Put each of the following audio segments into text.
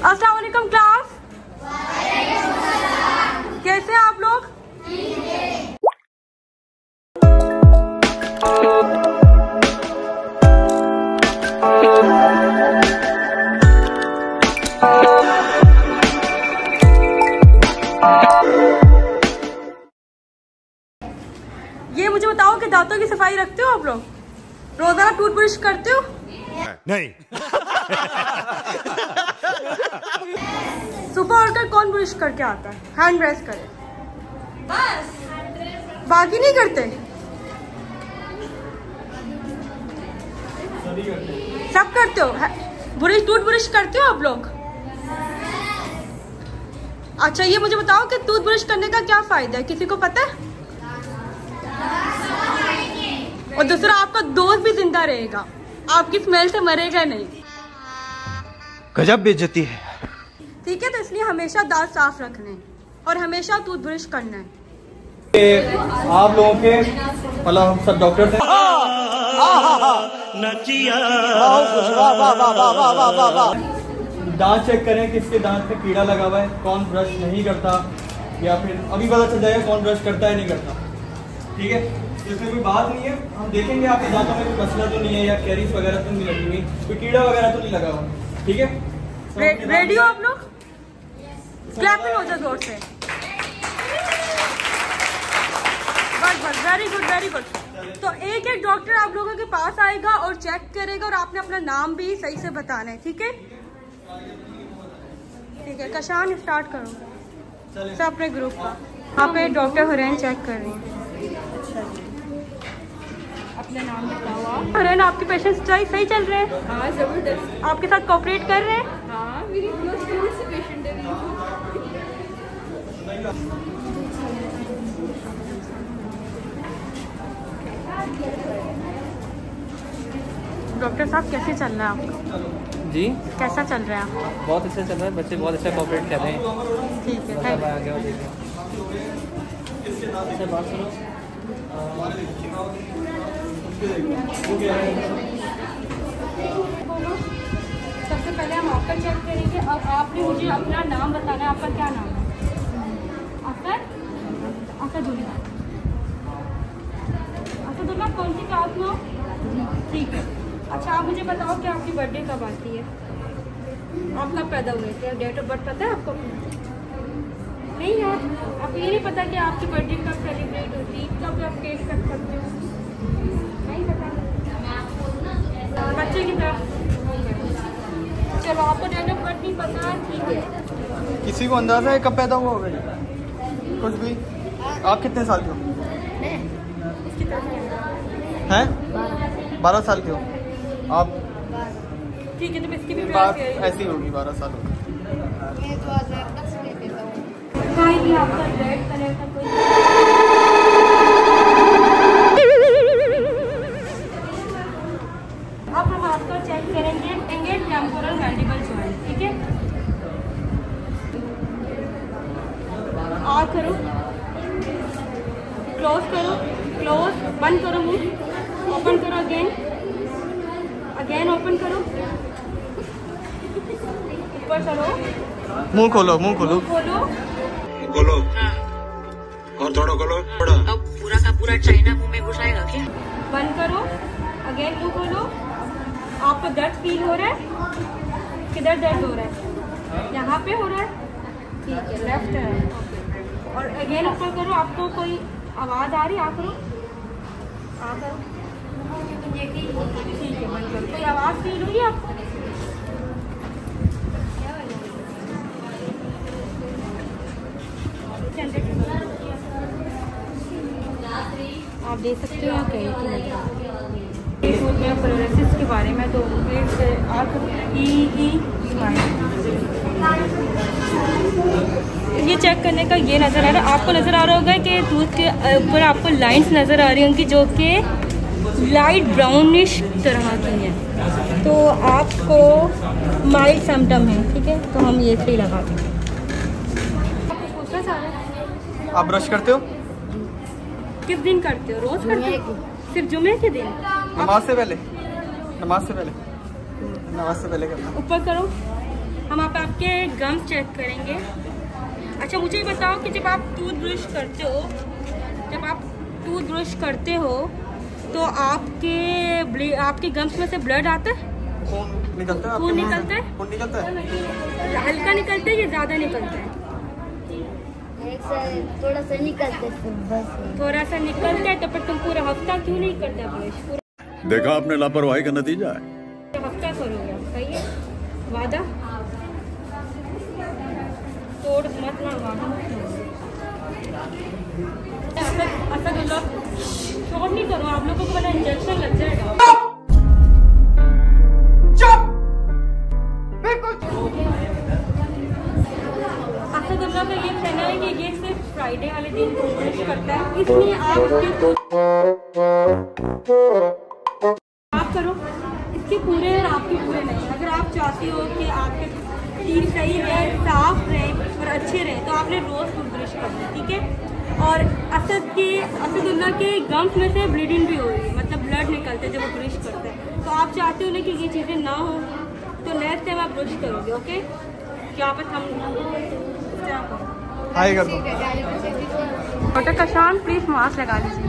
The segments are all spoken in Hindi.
अस्सलाम वालेकुम क्लास। कैसे हैं आप लोग? ये मुझे बताओ कि दांतों की सफाई रखते हो आप लोग? रोजाना टूथब्रश करते हो? नहीं। सुबह उठकर कौन ब्रश करके आता है? हैंड ब्रश करे बस, बाकी नहीं करते? सब करते हो? ब्रश टूथब्रश करते हो आप लोग? अच्छा ये मुझे बताओ कि टूथब्रश करने का क्या फायदा है, किसी को पता है? और दूसरा आपका दोस्त भी जिंदा रहेगा, आपकी स्मेल से मरेगा नहीं। गजब बेइज्जती है। ठीक है, तो इसलिए हमेशा दांत साफ रखने और हमेशा टूथब्रश करना है। आप लोगों के मतलब हम सब डॉक्टर थे। दांत चेक करें किसके दांत में कीड़ा लगा हुआ है, कौन ब्रश नहीं करता, या फिर अभी पता चल जाएगा कौन ब्रश करता है नहीं करता। ठीक है, इसमें कोई बात नहीं है। हम देखेंगे आपके दांतों में कोई मसला तो नहीं है, या कैरीज वगैरह तो नहीं लगी हुई, कोई कीड़ा वगैरह तो नहीं लगा हुआ। ठीक है, रेडी हो आप लोग? क्लैपिंग हो जाए जोर से। बस बस, वेरी गुड वेरी गुड। तो एक एक डॉक्टर आप लोगों के पास आएगा और चेक करेगा, और आपने अपना नाम भी सही से बताना है। ठीक है ठीक है, कशान स्टार्ट करो सब अपने ग्रुप का। यहाँ पे डॉक्टर हुरैन चेक कर रही हैं। अपना नाम बताओ आप। हुरैन, आपके पेशेंट्स सही चल रहे हैं? हाँ जबरदस्त। आपके साथ कोऑपरेट कर रहे हैं? हाँ, मेरी क्लोज से पेशेंट है। डॉक्टर साहब कैसे चल रहा है आपका? जी कैसा चल रहा है आपका? बहुत अच्छा चल रहा है, बच्चे बहुत अच्छा कोऑपरेट कर रहे हैं। ठीक है, थैंक यू। आगे देखिए, अच्छा बात सुनो। सबसे पहले हम आपका चेक करेंगे। अब आपने मुझे अपना नाम बताना है। आपका क्या नाम है? असदुल्ला। असदुल्ला कौन सी क्लास में हो? ठीक है। अच्छा आप मुझे बताओ कि आपकी बर्थडे कब आती है? आप कब पैदा हुए थे? डेट ऑफ बर्थ पता है आपको? नहीं है। आपको ये नहीं पता कि आपकी बर्थडे कब सेलिब्रेट होती है, कब आप केक कट सकते हो? नहीं पता। बच्चे की तरफ। चलो आपको डेट ऑफ बर्थ नहीं पता, ठीक है। किसी को अंदाजा है कब पैदा हुआ होगा? कुछ भी? आप कितने साल के हो? हैं? 12 साल के हो आप? ठीक है, तो इसकी भी बात ऐसी होगी, 12 साल होगी। कोई भी आपका रेड कलर का कोई अब हम आपका चेक करेंगे इंगेट टेम्पोरल मैंडिबल जॉइंट। ठीक है, और करो, क्लोज करो, क्लोज, बंद करो मुंह, ओपन करो, अगेन अगेन ओपन करो, ऊपर चलो, मुंह खोलो, मुंह खोलो, खोलो खोलो और थोड़ा खोलो, थोड़ा। अब पूरा का पूरा चाइना मुंह में घुस आएगा क्या? बंद करो, अगेन मुंह खोलो। आपको दर्द फील हो रहा है? किधर दर्द हो रहा है? यहाँ पे हो रहा है? ठीक है, लेफ्ट है। और अगेन ऊपर करो। आपको कोई आवाज़ आ रही है? आ करो, आ करो, ठीक है, बंद करो। कोई आवाज़ फील हुई है आपको? आप देख सकते हो कहीं में फ्लोरेसिस के बारे में। तो आप ये चेक करने का ये नज़र आ रहा है आपको, नज़र आ रहा होगा कि दूध के ऊपर आपको लाइंस नज़र आ रही होंगी जो कि लाइट ब्राउनिश तरह की हैं। तो आपको माइल्ड सिम्टम है। ठीक है, तो हम ये फ्री लगा देंगे। आपको पूछना चाह रहे हैं, आप ब्रश करते हो? किस दिन करते हो? रोज करते हो? सिर्फ जुमे के दिन? नमाज से पहले, नमाज से पहले, नमाज से पहले करना। ऊपर करो, हम आप आपके गम्स चेक करेंगे। अच्छा मुझे ये बताओ कि जब आप टूथब्रश करते हो तो आपके गम्स में से ब्लड आता है? खून निकलता है? खून निकलता है? खून निकलता है? हल्का निकलता है या ज़्यादा निकलता है? थोड़ा सा निकलते बस। थोड़ा सा निकलता है तो फिर तुम पूरा हफ्ता क्यों नहीं करते ब्रश? देखा आपने लापरवाही का नतीजा है। पूरा हफ्ता करोगे, सही है? वादा तोड़ मत ना, वादा मत शॉर्ट नहीं करो, आप लोगों को बड़ा इंजेक्शन लग जाएगा। असदुल्ला का ये कहना है कि ये सिर्फ फ्राइडे वाले दिन ब्रश करता है, इसलिए आप करो इसके पूरे और आपके पूरे नहीं। अगर आप चाहती हो कि आपके टीथ सही रहे, साफ रहे और अच्छे रहे तो आपने रोज ब्रश करना, ठीक है? और असदुल्ला के गम्स में से ब्लीडिंग भी हो रही है, मतलब ब्लड निकलते जब वो ब्रश करते हैं। तो आप चाहते हो ना कि ये चीज़ें ना हो, तो नेक्स्ट टाइम आप ब्रश करोगे, ओके? क्या पता हम हाय कर दो। डॉक्टर कशान प्लीज मास्क लगा लीजिए।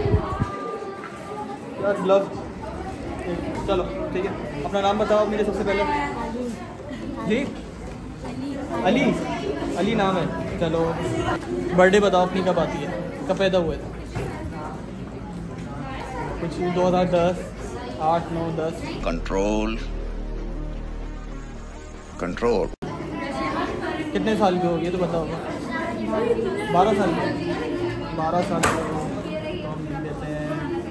यार ग्लव। चलो ठीक है, अपना नाम बताओ मुझे सबसे पहले। जी अली, अली नाम है। चलो बर्थडे बताओ अपनी, कब आती है, कब पैदा हुए थे? कुछ 2010, 8, 9, 10। Control control. कितने साल की होगी ये तो बताओ। 12 साल की। 12 साल की तो हम लिख देते हैं।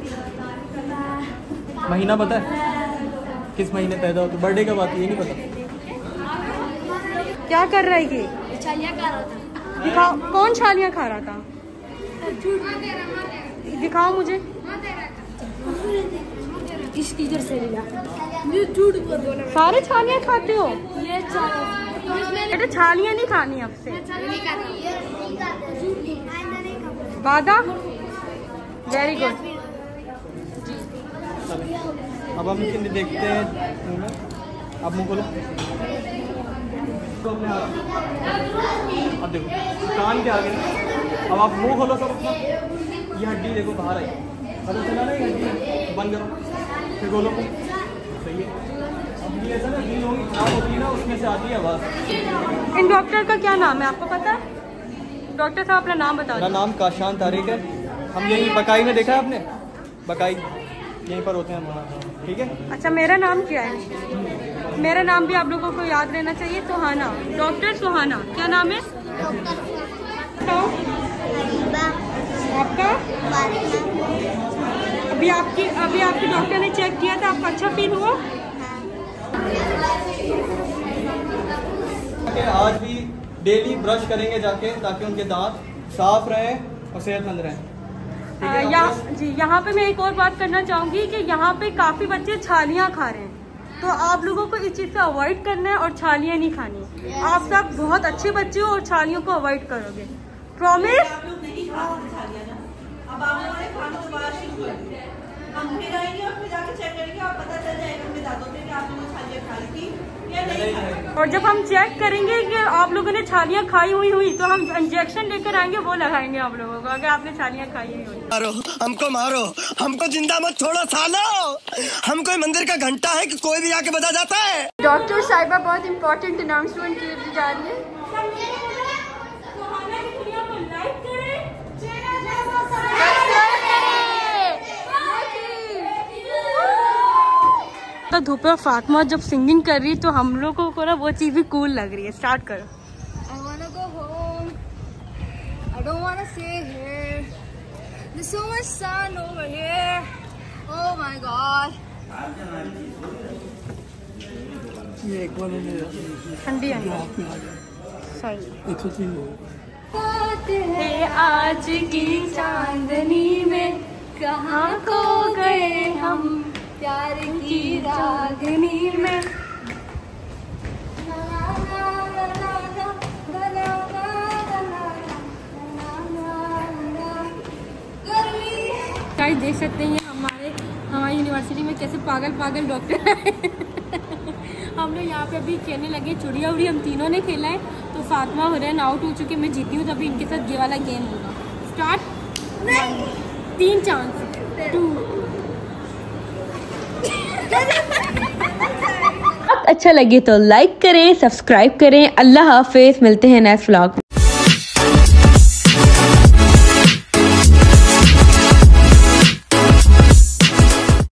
महीना पता है किस महीने पैदा होती? बर्थडे कब आती है ये नहीं पता? क्या कर रहा है ये? छालियाँ खा रहा था। दिखाओ कौन छालियाँ खा रहा था, दिखाओ मुझे। इस टीचर से लिया। ये झूठ बोल दो ना। सारे छालियाँ खाते हो? ये बेटा छालियाँ नहीं खानी आपसे। नहीं खाती। वादा वेरी गुड। अब हम देखते हैं। अब मुँह खोलो। तो अपने हाथ अब देखो कान के आगे। अब आप मुंह खोलो सब अपना। ये हड्डी देखो बाहर आई, पता चला ना? ये हड्डी बंद करो, फिर खोलो। सही है। अब ये ऐसा ना दिल होगी खराब होती है ना, उसमें से आती है आवाज़। इन डॉक्टर का क्या नाम है आपको पता है? डॉक्टर साहब अपना नाम बता मेरा दो। नाम काशान तारिक है। हम यही बकाई में देखा है आपने? बकाई यहीं पर होते हैं हमारा, ठीक है? अच्छा मेरा नाम क्या है? मेरा नाम भी आप लोगों को याद रहना चाहिए, सुहाना, डॉक्टर सुहाना। क्या नाम है आपका? अभी आपके डॉक्टर ने चेक किया था, आपको अच्छा फील हुआ? आज भी डेली ब्रश करेंगे जाके, ताकि उनके दांत साफ रहें और सेहतमंद रहें। यहाँ पे मैं एक और बात करना चाहूँगी कि यहाँ पे काफ़ी बच्चे छालियाँ खा रहे हैं, तो आप लोगों को इस चीज़ से अवॉइड करना है और छालियाँ नहीं खानी। आप सब बहुत अच्छे बच्चे हो और छालियों को अवॉइड करोगे, प्रॉमिस? अब आप लोगों ने खाना दोबारा शुरू कर दिया, हम फिर आएंगे और फिर जाके चेक करेंगे और पता चल जाएगा हमें दांतों से कि आप लोगों ने छालियाँ खाई थी या नहीं खाई। और जब हम चेक करेंगे कि आप लोगों ने छालियाँ खाई हुई तो हम इंजेक्शन लेकर आएंगे, वो लगाएंगे आप लोगों को, अगर आपने छालियाँ खाई हुई। मारो हमको जिंदा मत छोड़ो सालो, हम कोई मंदिर का घंटा है कि कोई भी आके बजा जाता है। डॉक्टर साहिबा बहुत इम्पोर्टेंट अनाउंसमेंट की जा रही है। तो धूप में फातिमा जब सिंगिंग कर रही तो हम लोगों को ना वो चीज़ भी कूल लग रही है। स्टार्ट करो। I wanna go home. I don't wanna stay here. There's so much sun over here. Oh my god. ठंडी है आज की चांदनी में कहाँ खो गए हम, प्यार की रागनी में। गाइस देख सकते हैं हमारी यूनिवर्सिटी में कैसे पागल पागल डॉक्टर हैं। हम लोग यहाँ पे अभी खेलने लगे चुड़िया उड़ी, हम तीनों ने खेला है। तो फातिमा हो रहा है आउट हो चुके, मैं जीती हूँ, तभी इनके साथ ये वाला गेम होगा। स्टार्ट। 3 चांस 2। अच्छा लगे तो लाइक करें, सब्सक्राइब करें। अल्लाह हाफिज, मिलते हैं नेक्स्ट व्लॉग।